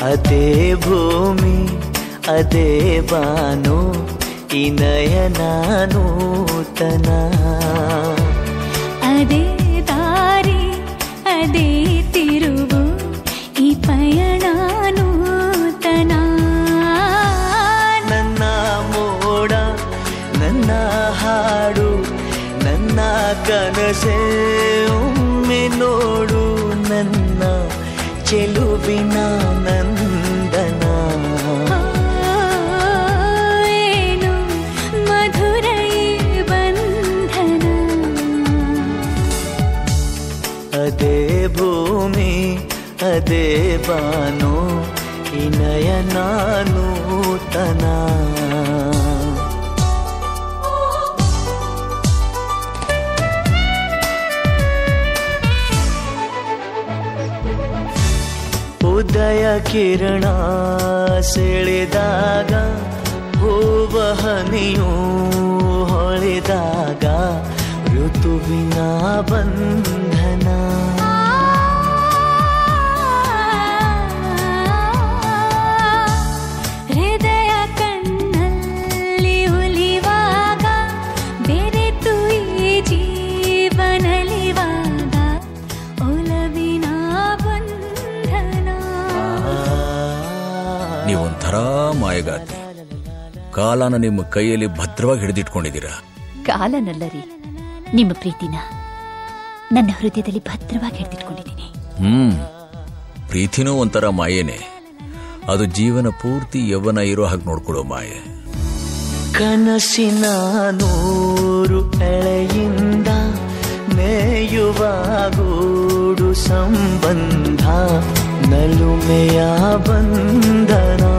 ಅದೇ ಭೂಮಿ ಅದೇ ಬಾನು ಈ ನಯನ ನೂತನ ಅದೇ ದಾರಿ ಅದೇ ತಿರುವು ಈ ಪಯಣ ನೂತನ ನನ್ನ ಮೋಡ ನನ್ನ ಹಾಡು ನನ್ನ ಕನಸೆ ಒಮ್ಮೆ ನೋಡು ನನ್ನ ಚೆಲುವಿನ ನಂದನ ಏನು ಮಧುರ ಬಂಧನ ಅದೇ ಭೂಮಿ ಅದೇ ಬಾನು ಈ ನಯನ ನೂತನ ಉದಯ ಕಿರಣ ಸೆಳೆದಾಗ ಹೂವ ಹನಿಯೂ ಹೊಳೆದಾಗ ಋತುವಿನ ಬಂಧನ ಹೃದಯ ಕಣ್ಣಲ್ಲಿ ಉಲಿವಾಗ ಬೆರೆತು ಈ ಜೀವನಲಿವಾಗ ಒಲವಿನ ಬಂಧನ ನೀವೊಂಥರ ಮಾಯಗಾತಿ. ಕಾಲನ ನಿಮ್ಮ ಕೈಯಲ್ಲಿ ಭದ್ರವಾಗಿ ಹಿಡಿದಿಟ್ಕೊಂಡಿದ್ದೀರಾ. ಕಾಲನಲ್ಲ ರೀ, ನಿಮ್ಮ ಪ್ರೀತಿನ ನನ್ನ ಹೃದಯದಲ್ಲಿ ಭದ್ರವಾಗಿ ಹಿಡಿದಿಟ್ಕೊಂಡಿದ್ದೀನಿ. ಪ್ರೀತಿನೂ ಒಂಥರ ಮಾಯೇನೆ. ಅದು ಜೀವನ ಪೂರ್ತಿ ಯೌವನ ಇರೋ ಹಾಗೆ ನೋಡ್ಕೊಳ್ಳೋ ಮಾಯೆ. ಕನಸಿನ ನೂರು ಎಳೆಯಿಂದ ನೇಯುವ ಗೂಡು ಸಂಬಂಧ ನಲುಮೆಯ ಬಂಧನ